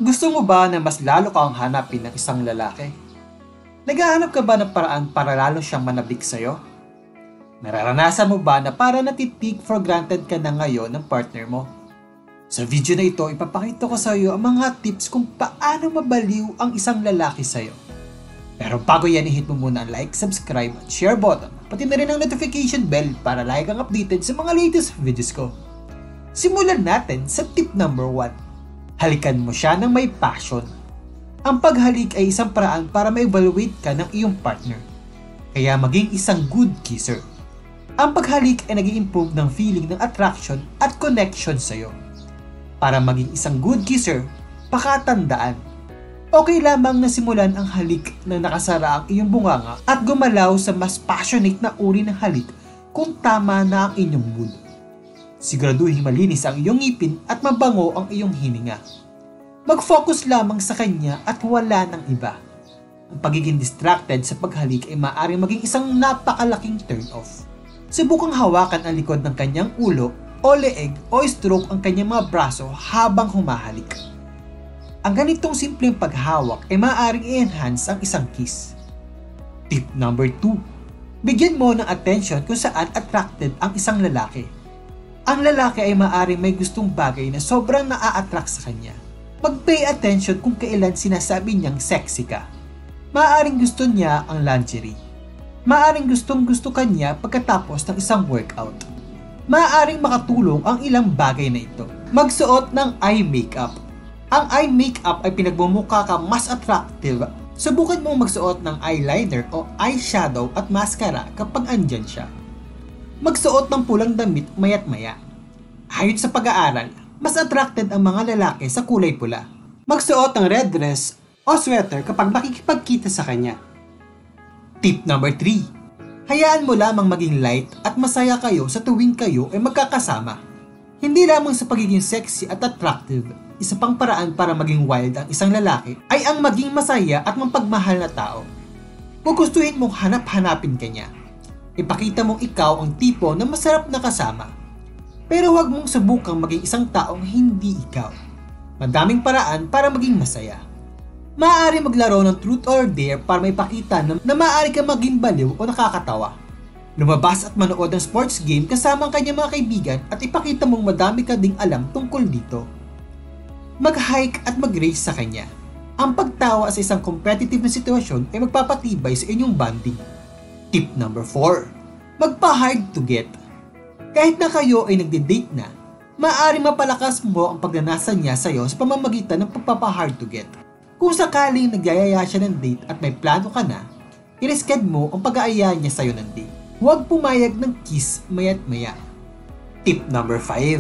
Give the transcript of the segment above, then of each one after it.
Gusto mo ba na mas lalo kang hanapin ng isang lalaki? Naghahanap ka ba ng paraan para lalo siyang manabik sa'yo? Nararanasan mo ba na para natitik for granted ka na ngayon ng partner mo? Sa video na ito, ipapakita ko sa iyo ang mga tips kung paano mabaliw ang isang lalaki sa iyo. Pero bago yan, i-hit mo muna ang like, subscribe at share button, pati na rin ang notification bell para lagi kang updated sa mga latest videos ko. Simulan natin sa tip number 1. Halikan mo siya ng may passion. Ang paghalik ay isang paraan para ma-evaluate ka ng iyong partner. Kaya maging isang good kisser. Ang paghalik ay nag-i-improve ng feeling ng attraction at connection sa iyo. Para maging isang good kisser, pakatandaan. Okay lamang na simulan ang halik na nakasara ang iyong bunganga at gumalaw sa mas passionate na uri ng halik kung tama na ang inyong mood. Siguraduhin malinis ang iyong ngipin at mabango ang iyong hininga. Mag-focus lamang sa kanya at wala ng iba. Ang pagiging distracted sa paghalik ay maaaring maging isang napakalaking turn-off. Subukang hawakan ang likod ng kanyang ulo o leeg o stroke ang kanyang mga braso habang humahalik. Ang ganitong simpleng paghawak ay maaaring i-enhance ang isang kiss. Tip number 2. Bigyan mo ng attention kung saan attracted ang isang lalaki. Ang lalaki ay maaaring may gustong bagay na sobrang naa-attract sa kanya. Mag-pay attention kung kailan sinasabi niyang sexy ka. Maaaring gusto niya ang lingerie. Maaaring gustong-gusto kanya pagkatapos ng isang workout. Maaaring makatulong ang ilang bagay na ito. Magsuot ng eye makeup. Ang eye makeup ay pinagmumukha ka mas attractive. Subukan mong magsuot ng eyeliner o eyeshadow at mascara kapag andyan siya. Magsuot ng pulang damit maya't maya. Ayon sa pag-aaral, mas attracted ang mga lalaki sa kulay pula. Magsuot ng red dress o sweater kapag makikipagkita sa kanya. Tip number 3. Hayaan mo lamang maging light at masaya kayo sa tuwing kayo ay magkakasama. Hindi lamang sa pagiging sexy at attractive, isa pang paraan para maging wild ang isang lalaki ay ang maging masaya at mapagmahal na tao. Gugustuhin mong hanap-hanapin ka niya. Ipakita mong ikaw ang tipo na masarap na kasama. Pero huwag mong subukang maging isang taong hindi ikaw. Madaming paraan para maging masaya. Maaari maglaro ng truth or dare para maipakita na maaari ka maging baliw o nakakatawa. Lumabas at manood ng sports game kasama ang kanyang mga kaibigan at ipakita mong madami ka ding alam tungkol dito. Mag-hike at mag-race sa kanya. Ang pagtawa sa isang competitive na sitwasyon ay magpapatibay sa inyong bonding. Tip number 4. Magpa-hard to get. Kahit na kayo ay nagde-date na, maaari mapalakas mo ang pagnanasa niya sa iyo sa pamamagitan ng pagpapa-hard to get. Kung sakaling nagyayaya siya ng date at may plano ka na, i-reschedule mo ang pag-aaya niya sa iyo ng date. Huwag pumayag ng kiss maya't maya. Tip number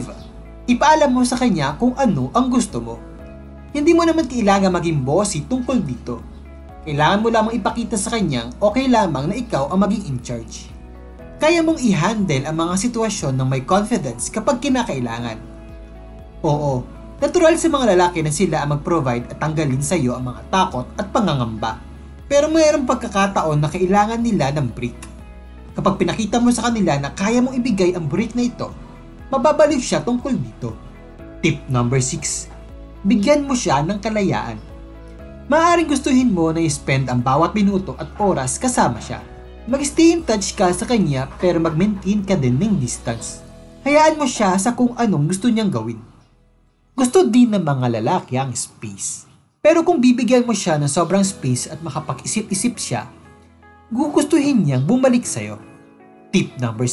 5. Ipaalam mo sa kanya kung ano ang gusto mo. Hindi mo naman kailangan maging bossy tungkol dito. Kailangan mo lamang ipakita sa kanyang okay lamang na ikaw ang maging in charge. Kaya mong i-handle ang mga sitwasyon ng may confidence kapag kinakailangan. Oo, natural sa mga lalaki na sila ang mag-provide at tanggalin sa iyo ang mga takot at pangangamba. Pero mayroong pagkakataon na kailangan nila ng break. Kapag pinakita mo sa kanila na kaya mong ibigay ang break na ito, mababaliw siya tungkol dito. Tip number 6. Bigyan mo siya ng kalayaan. Maaaring gustuhin mo na i-spend ang bawat minuto at oras kasama siya. Mag-stay in touch ka sa kanya pero mag-maintain ka din ng distance. Hayaan mo siya sa kung anong gusto niyang gawin. Gusto din ng mga lalaki ang space. Pero kung bibigyan mo siya ng sobrang space at makapag-isip-isip siya, gugustuhin niyang bumalik sa'yo. Tip number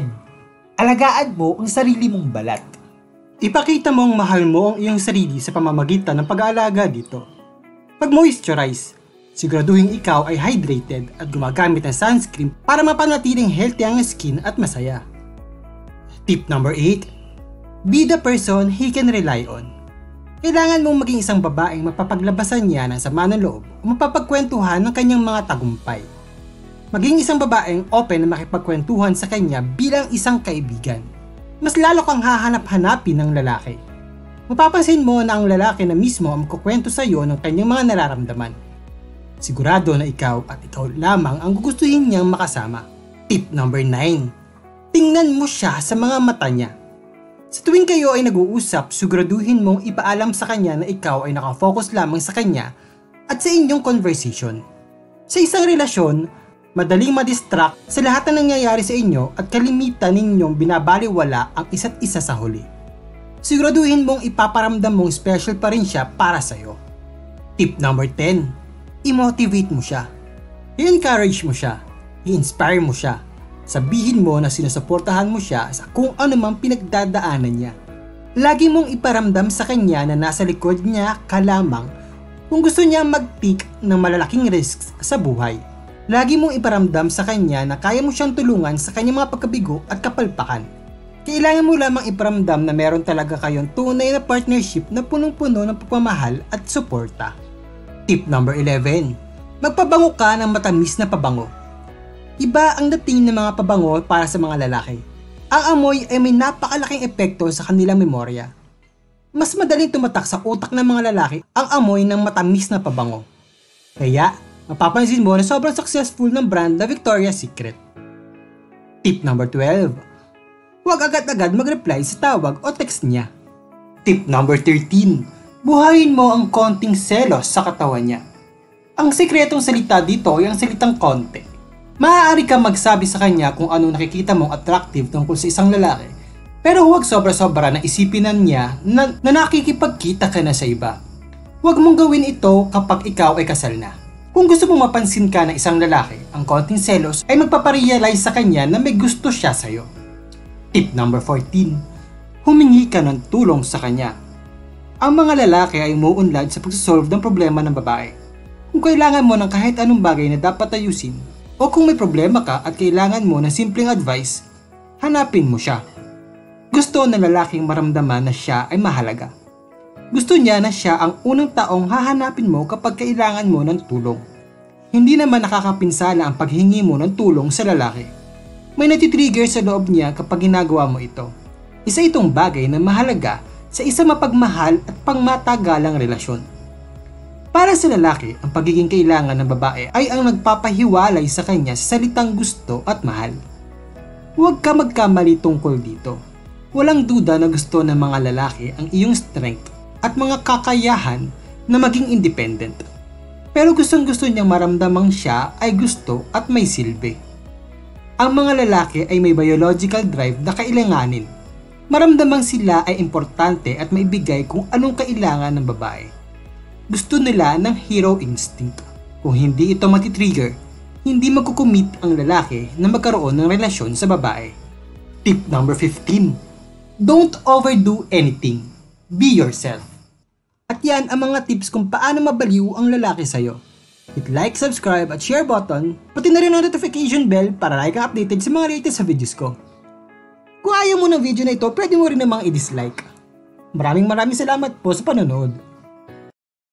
7. Alagaan mo ang sarili mong balat. Ipakita mong mahal mo ang iyong sarili sa pamamagitan ng pag-aalaga dito. Pag-moisturize, siguraduhin ikaw ay hydrated at gumagamit ng sunscreen para mapanatiling healthy ang skin at masaya. Tip number 8. Be the person he can rely on. Kailangan mong maging isang babaeng mapapaglabasan niya ng sama ng loob o mapapagkwentuhan ng kanyang mga tagumpay. Maging isang babaeng open na makipagkwentuhan sa kanya bilang isang kaibigan. Mas lalo kang hahanap-hanapin ng lalaki. Mapapansin mo na ang lalaki na mismo ang kukwento sa iyo ng kanyang mga nararamdaman. Sigurado na ikaw at ikaw lamang ang gugustuhin niyang makasama. Tip number 9. Tingnan mo siya sa mga mata niya. Sa tuwing kayo ay nag-uusap, siguraduhin mong ipaalam sa kanya na ikaw ay nakafocus lamang sa kanya at sa inyong conversation. Sa isang relasyon, madaling madistract sa lahat na nangyayari sa inyo at kalimitan ninyong binabaliwala ang isa't isa sa huli. Siguraduhin mong ipaparamdam mong special pa rin siya para sa'yo. Tip number 10. I-motivate mo siya. I-encourage mo siya. I-inspire mo siya. Sabihin mo na sinusuportahan mo siya sa kung ano mang pinagdadaanan niya. Lagi mong iparamdam sa kanya na nasa likod niya ka lamang kung gusto niya mag-take ng malalaking risks sa buhay. Lagi mong iparamdam sa kanya na kaya mo siyang tulungan sa kanyang mga pagkabigo at kapalpakan. Kailangan mo lamang iparamdam na meron talaga kayong tunay na partnership na punong-puno ng pagmamahal at suporta. Tip number 11. Magpabango ka ng matamis na pabango. Iba ang dating ng mga pabango para sa mga lalaki. Ang amoy ay may napakalaking epekto sa kanilang memorya. Mas madaling tumatak sa utak ng mga lalaki ang amoy ng matamis na pabango. Kaya, mapapansin mo na sobrang successful ng brand na Victoria's Secret. Tip number 12. Huwag agad-agad mag-reply sa tawag o text niya. Tip number 13. Buhayin mo ang konting selos sa katawan niya. Ang sikretong salita dito ay ang salitang konti. Maaari kang magsabi sa kanya kung ano nakikita mong attractive tungkol sa isang lalaki, pero huwag sobra-sobra na isipinan niya na nakikipagkita ka na sa iba. Huwag mong gawin ito kapag ikaw ay kasal na. Kung gusto mong mapansin ka ng isang lalaki, ang konting selos ay magpaparealize sa kanya na may gusto siya sa'yo. Tip number 14. Humingi ka ng tulong sa kanya. Ang mga lalaki ay umuunlad sa pagsasolve ng problema ng babae. Kung kailangan mo ng kahit anong bagay na dapat ayusin, o kung may problema ka at kailangan mo ng simpleng advice, hanapin mo siya. Gusto ng lalaking maramdaman na siya ay mahalaga. Gusto niya na siya ang unang taong hahanapin mo kapag kailangan mo ng tulong. Hindi naman nakakapinsala ang paghingi mo ng tulong sa lalaki. May natitrigger sa loob niya kapag ginagawa mo ito. Isa itong bagay na mahalaga sa isang mapagmahal at pangmatagalang relasyon. Para sa lalaki, ang pagiging kailangan ng babae ay ang nagpapahiwalay sa kanya sa salitang gusto at mahal. Huwag ka magkamali tungkol dito. Walang duda na gusto ng mga lalaki ang iyong strength at mga kakayahan na maging independent. Pero gustong-gusto niyang maramdamang siya ay gusto at may silbi. Ang mga lalaki ay may biological drive na kailanganin. Maramdamang sila ay importante at maibigay kung anong kailangan ng babae. Gusto nila ng hero instinct. Kung hindi ito matitrigger, hindi magkukumit ang lalaki na magkaroon ng relasyon sa babae. Tip number 15. Don't overdo anything. Be yourself. At yan ang mga tips kung paano mabaliw ang lalaki sa'yo. Hit like, subscribe at share button, pati na rin ang notification bell para like ang updated sa mga latest sa videos ko. Kung ayaw mo ng video na ito, pwede mo rin namang i-dislike. Maraming salamat po sa panonood.